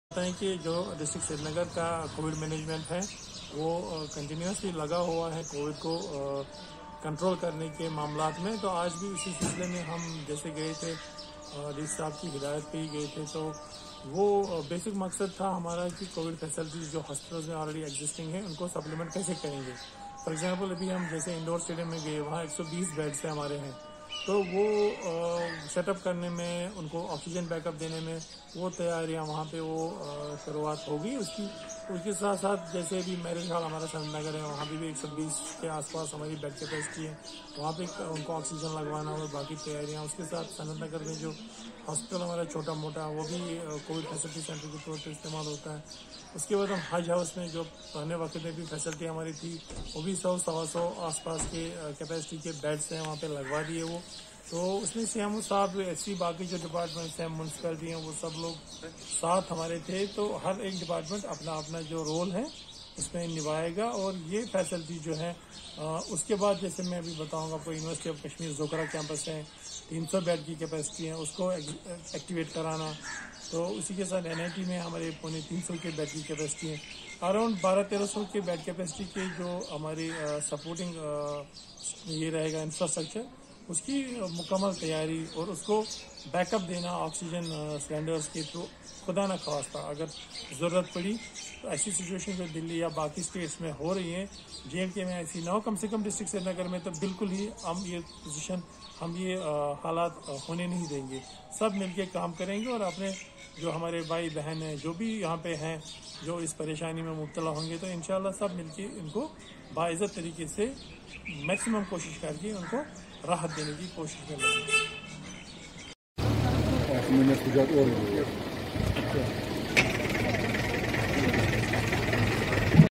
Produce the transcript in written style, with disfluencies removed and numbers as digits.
हैं कि जो डिस्ट्रिक्ट श्रीनगर का कोविड मैनेजमेंट है वो कंटिन्यूसली लगा हुआ है कोविड को कंट्रोल करने के मामलात में। तो आज भी इसी सिलसिले में हम जैसे गए थे डी साहब की हिदायत पे ही गए थे। तो वो बेसिक मकसद था हमारा कि कोविड फैसिलिटीज़ जो हॉस्पिटल्स में ऑलरेडी एग्जिस्टिंग है उनको सप्लीमेंट कैसे करेंगे। फॉर एग्जांपल अभी हम जैसे इंडोर स्टेडियम में गए, वहाँ 120 बेड्स हैं हमारे हैं, तो वो सेटअप करने में, उनको ऑक्सीजन बैकअप देने में वो तैयारियां वहाँ पे वो शुरुआत होगी। उसके साथ साथ जैसे भी मैरिज हॉल हमारा श्रीनगर है, वहाँ भी 120 के आसपास हमारी बेड कैपेसिटी है, वहाँ पे उनको ऑक्सीजन लगवाना और बाकी तैयारियां। उसके साथ श्रीनगर में जो हॉस्पिटल हमारा छोटा मोटा वो भी कोविड फैसिलिटी सेंटर के तौर पर इस्तेमाल होता है। उसके बाद हम हज हाउस में जो पुराने वक्त में भी फैसिलिटी हमारी थी वो भी 100-125 आसपास के कैपेसिटी के बेड्स हैं वहाँ पे लगवा दिए वो। तो उसमें सीएमओ साहब, ऐसी बाकी जो डिपार्टमेंट्स हैं, म्यूनसिपैलिटी हैं, वो सब लोग साथ हमारे थे। तो हर एक डिपार्टमेंट अपना अपना जो रोल है इसमें निभाएगा और ये फैसिलिटी जो है उसके बाद जैसे मैं अभी बताऊंगा, आपको यूनिवर्सिटी ऑफ कश्मीर जोकरा कैंपस है, 300 बेड की कैपेसिटी है, उसको एक्टिवेट कराना। तो उसी के साथ एनआईटी में हमारे 350 के बेड की कैपेसिटी है। अराउंड 1200-1300 के बेड कैपेसिटी के जो हमारी सपोर्टिंग ये रहेगा इंफ्रास्ट्रक्चर, उसकी मुकम्मल तैयारी और उसको बैकअप देना ऑक्सीजन सिलेंडर्स के थ्रू। खुदा न खास्ता अगर ज़रूरत पड़ी तो ऐसी सिचुएशन जो दिल्ली या बाकी स्टेट्स में हो रही है, जेएंडके में ऐसी ना हो, कम से कम डिस्ट्रिक्ट श्रीनगर में तो बिल्कुल ही हम ये हालात होने नहीं देंगे। सब मिलके काम करेंगे और अपने जो हमारे भाई बहन हैं जो भी यहाँ पे हैं जो इस परेशानी में मुब्तला होंगे, तो इंशाल्लाह सब मिलके इनको बाइज़्ज़त तरीके से मैक्सिमम कोशिश करके उनको राहत देने की कोशिश करेंगे।